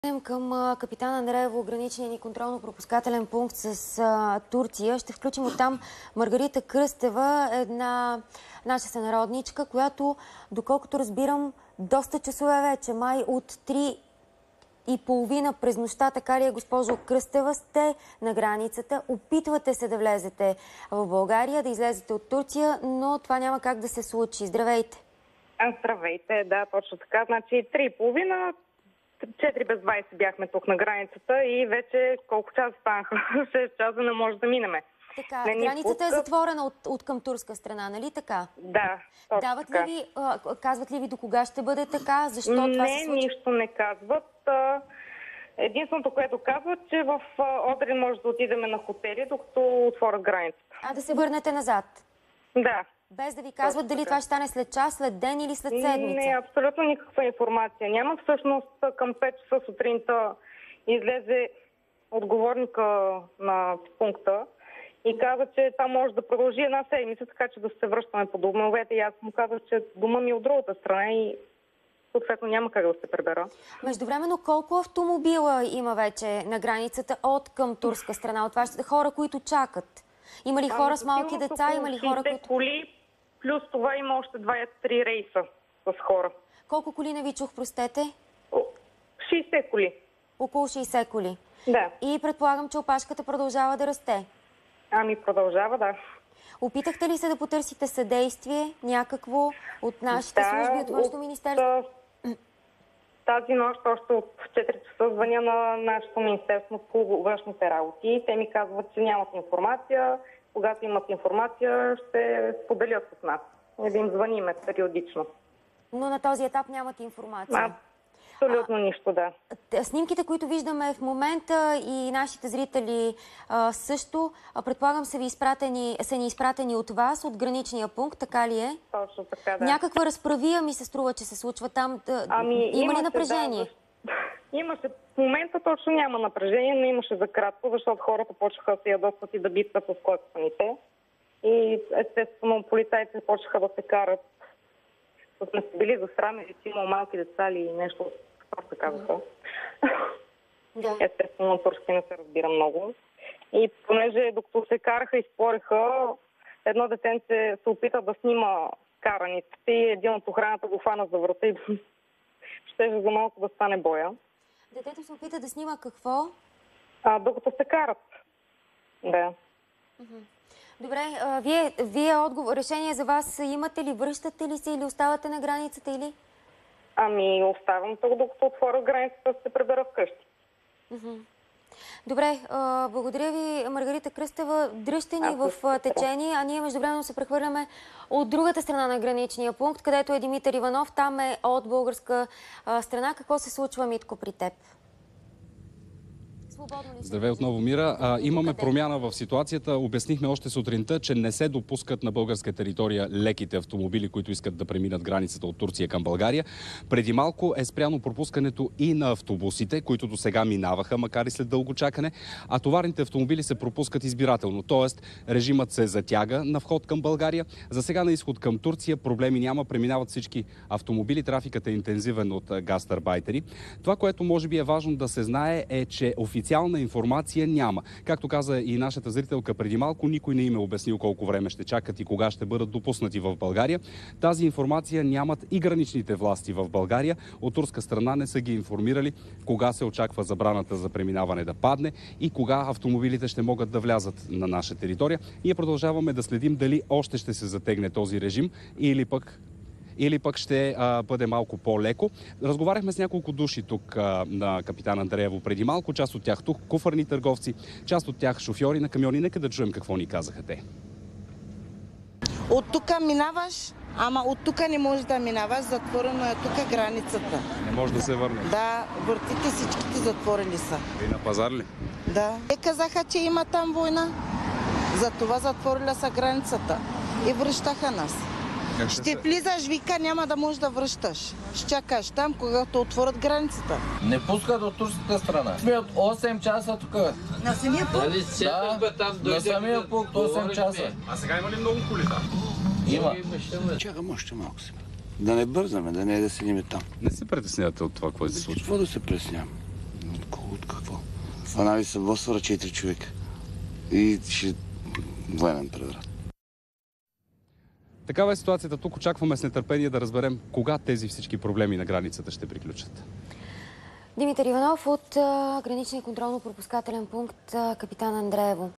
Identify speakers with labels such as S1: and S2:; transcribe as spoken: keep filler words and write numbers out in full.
S1: Към капитан Андреево, граничния ни контролно-пропускателен пункт с а, Турция. Ще включим оттам Маргарита Кръстева, една наша сънародничка, която, доколкото разбирам, доста часове вече, май от три и половина през нощта, така ли е, госпожо Кръстева, сте на границата. Опитвате се да влезете в България, да излезете от Турция, но това няма как да се случи. Здравейте!
S2: Здравейте, да, точно така. Значи три и половина, четири без двайсет бяхме тук на границата и вече колко часа станаха? шест часа не може да минеме.
S1: Така, границата пускат... е затворена от, от към турска страна, нали така?
S2: Да, точно
S1: Дават
S2: така.
S1: Ли ви, а, казват ли ви до кога ще бъде така? Защо
S2: не,
S1: това се случва?
S2: Не, нищо не казват. Единственото, което казват, че в Одрин може да отидем на хотели, докато отворят границата.
S1: А да се върнете назад?
S2: Да.
S1: Без да ви казват дали това ще стане след час, след ден или след седмица?
S2: Не, абсолютно никаква информация няма. Всъщност към пет часа сутринта излезе отговорника на пункта и каза, че това може да продължи една седмица, така че да се връщаме по домовете. И аз му казах, че дома ми е от другата страна и съответно няма как да се прибера.
S1: Междувременно колко автомобила има вече на границата от към турска страна? От вашите хора, които чакат? Има ли хора с малки деца? Има ли хора, които...
S2: коли, плюс това има още двайсет и три рейса с хора.
S1: Колко коли не ви чух, простете?
S2: шейсет коли.
S1: Около шейсет коли.
S2: Да.
S1: И предполагам, че опашката продължава да расте.
S2: Ами продължава, да.
S1: Опитахте ли се да потърсите съдействие някакво от нашите
S2: да,
S1: служби, от Външно министерство?
S2: Тази нощ още от четири часа звъня на нашето министерство по външните работи. Те ми казват, че нямат информация. Когато имат информация, ще споделят с нас. Не да им звъниме периодично.
S1: Но на този етап нямат информация?
S2: Абсолютно а, нищо, да.
S1: Снимките, които виждаме в момента и нашите зрители а, също, а, предполагам, са, ви изпратени, са ни изпратени от вас, от граничния пункт, така ли е?
S2: Точно така, да.
S1: Някаква разправия ми се струва, че се случва там.
S2: Ами,
S1: има
S2: имаше,
S1: ли напрежение?
S2: Да, имаше. В момента точно няма напрежение, но имаше за кратко, защото хората почнаха да се ядосват и да битват с койканите. И естествено полицайите почнаха да се карат. Сме се били засрамили, че има малки деца или нещо, какво се казаха.
S1: Да.
S2: Естествено, турски не се разбира много. И понеже докато се караха и спориха, едно детенце се опита да снима караниците и един от охраната го хвана за врата и щеше за малко да стане боя.
S1: Детето се опита да снима какво?
S2: А, докато се карат. Да.
S1: Добре, а, вие, вие отговор, решение за вас имате ли? Връщате ли се или оставате на границата или?
S2: Ами оставам тук, докато отворя границата, да се прибера вкъщи.
S1: Uh-huh. Добре, а, благодаря ви, Маргарита Кръстева. Дръжте ни в а, течение, а ние междувременно се прехвърляме от другата страна на граничния пункт, където е Димитър Иванов. Там е от българска а, страна. Какво се случва, Митко, при теб?
S3: Здравей отново, Мира. А, имаме промяна в ситуацията. Обяснихме още сутринта, че не се допускат на българска територия леките автомобили, които искат да преминат границата от Турция към България. Преди малко е спряно пропускането и на автобусите, които до сега минаваха, макар и след дълго чакане, а товарните автомобили се пропускат избирателно. Тоест, режимът се затяга на вход към България. За сега на изход към Турция проблеми няма. Преминават всички автомобили. Трафикът е интензивен от гастарбайтери. Това, което може би е важно да се знае, е, че официално Официална информация няма. Както каза и нашата зрителка преди малко, никой не им е обяснил колко време ще чакат и кога ще бъдат допуснати в България. Тази информация нямат и граничните власти в България. От турска страна не са ги информирали кога се очаква забраната за преминаване да падне и кога автомобилите ще могат да влязат на наша територия. Ние продължаваме да следим дали още ще се затегне този режим или пък или пък ще а, бъде малко по-леко. Разговаряхме с няколко души тук а, на капитан Андреево преди малко. Част от тях тук куфарни търговци, част от тях шофьори на камиони. Нека да чуем какво ни казаха те.
S4: От тук минаваш, ама от тук не можеш да минаваш. Затворено е тук границата.
S3: Не може да се върне.
S4: Да, вратите всичките затворени са.
S3: И на пазар ли?
S4: Да. Те казаха, че има там война. Затова затворили са границата и връщаха нас. Ще, ще влизаш, вика, няма да можеш да връщаш. Ще чакаш там, когато отворят границата.
S5: Не пускат от турската страна. Сме от осем часа тук.
S4: На самия пункт?
S5: Да, на самия пункт осем часа.
S3: А сега има ли много коли там?
S5: Има.
S6: Чакам още малко си. Да не бързаме, да не е да седим там.
S3: Не се притеснявате от това, което се случва?
S6: Какво да се преснявам? От кого, от какво? Фанали са Босфора четири човека. И ще... военен преврат.
S3: Такава е ситуацията тук. Очакваме с нетърпение да разберем кога тези всички проблеми на границата ще приключат.
S1: Димитър Иванов от а, граничния контролно-пропускателен пункт а, Капитан Андреево.